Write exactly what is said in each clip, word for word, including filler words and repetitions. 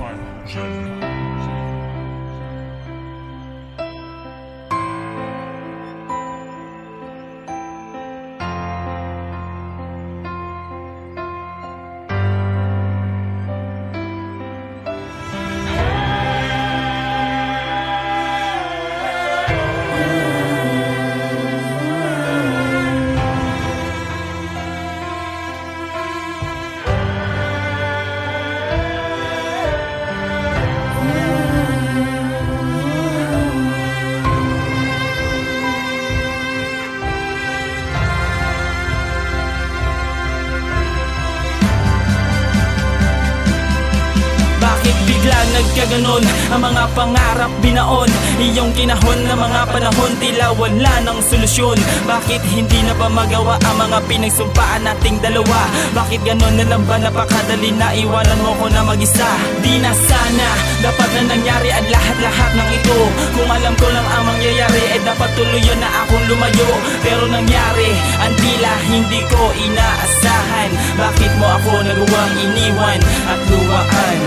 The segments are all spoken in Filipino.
by Jenny. Nagkaganon ang mga pangarap binaon, iyong kinahon na mga panahon tila wala ng solusyon. Bakit hindi na ba magawa ang mga pinagsumpaan nating dalawa? Bakit ganon na lang ba napakadali na iwanan mo ko na mag-isa? Di na sana dapat na nangyari ang lahat-lahat ng ito. Kung alam ko lang ang mangyayari eh dapat tuluyan na akong lumayo. Pero nangyari ang tila hindi ko inaasahan. Bakit mo ako nagawang iniwan at luwaan?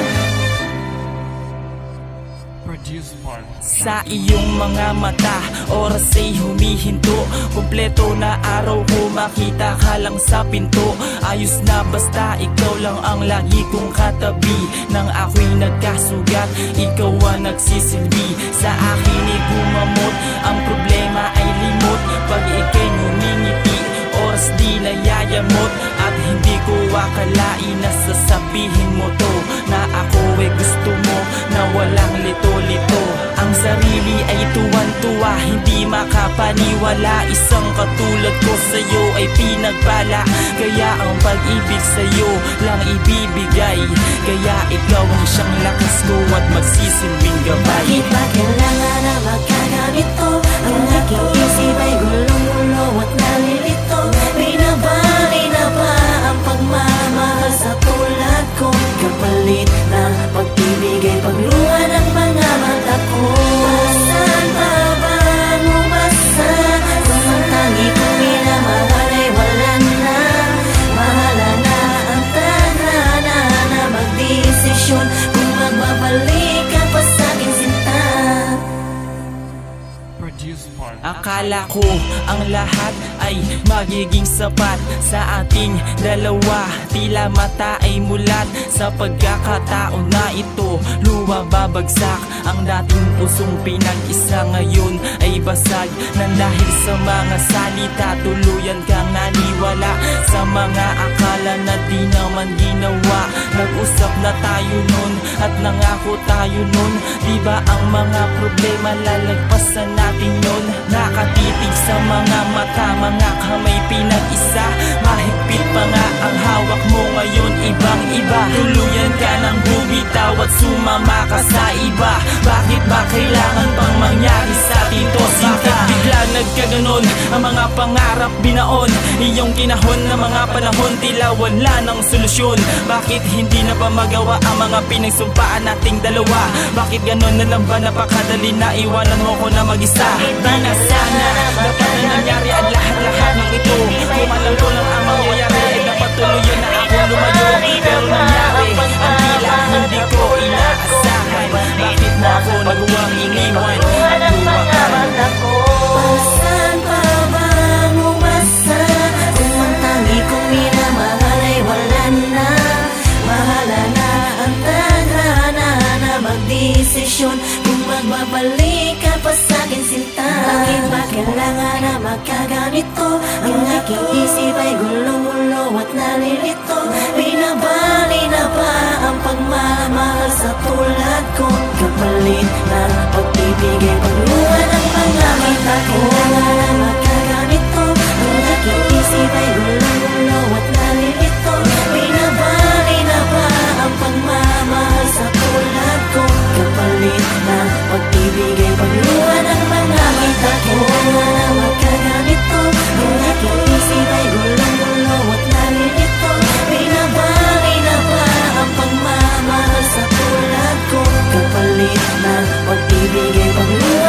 Sa iyong mga mata, oras ay humihinto. Kompleto na araw ko, makita ka lang sa pinto. Ayos na basta ikaw lang ang lagi kong katabi. Nang ako'y nagkasugat, ikaw ang nagsisilbi. Sa akin ay gumamot, ang problema ay limot. Pag ika'y ngumingiti, oras di nayayamot. At hindi ko akalain na sasabihin mo to, na ako ay gusto mo, na walang lito-lito. Ang sarili ay tuwan-tuwa, hindi makapaniwala. Isang katulad ko sa'yo ay pinagpala. Kaya ang pag-ibig sa'yo lang ibibigay. Kaya ikaw ang siyang lakas ko at magsisilbing gabay. Bakit ba kailangan na magkaganito? Ang aking isip ay gulong-gulo at nalilito. Binabali na ba ang pagmamahal sa tulad ko? Kapalit na pag-ibig ay pagluha ng mga mata ko. Saan pa ba umasa? Kung ang tangi kong minamahal ay wala na. Mahala na ang tadhana na magdesisyon kung magbabalik ka pa sa'king sinta. Akala ko ang lahat ay magiging sapat sa ating dalawa. Tila mata ay mulat sa pagkakataon na ito. Luwa babagsak ang dating pusong pinag-isa, ngayon ay basag nang dahil sa mga salita. Tuluyan kang naniwala sa mga akala na di naman ginawa. Nag-usap na tayo nun at nangako tayo nun. Diba ang mga problema lalagpasan natin nun? Nakatitig sa mga mata, mga kamay pinag-isa. Mahigpit pa nga ang hawak mo ngayon, ibang iba. Tuluyan ka ng bumitaw at sumama ka sa iba. Bakit ba kailangan pang mangyari sa atin to, sinta? Bakit bigla nagkaganon ang mga pangarap binaon, iyong kinahon na mga panahon tila wala ng solusyon? Bakit hindi na ba magawa ang mga pinagsumpaan nating dalawa? Bakit ganon na lang ba napakadali na iwanan mo ko na mag-isa? Di na sana dapat na nangyari ang lahat-lahat ng ito. Kung alam ko lang ang mangyayari ay dapat tuluyan na ako lumayo. Pero nangyari ang tila hindi ko inaasahan. Bakit mo ako nagawang iniwan at luwaan? Saan pa ba umasa? Kung ang tangi kong minamahal ay wala na. Mahala na ang tadhana na magdesisyon kung magbabalik ka pa sa'kin sinta. Bakit ba kailangan na magkaganito? Ang aking isip ay gulong-gulo at nalilito. Binabali na ba ang pagmamahal sa tulad ko? Kapalit na pag-ibig ay pagluha ng mga mata ko. Kailangan na magkaganito? Ang aking isip ay gulong-gulo at nalilito. Binabali na ba ang pagmamahal sa tulad ko? Kapalit na pag-ibig ay pagluha ng mga mata ko. Kailangan na magkaganito? Ang aking isip ay gulong-gulo at nalilito. Binabali na ba ang pagmamahal sa tulad ko? Kapalit na pag-ibig ay pagluha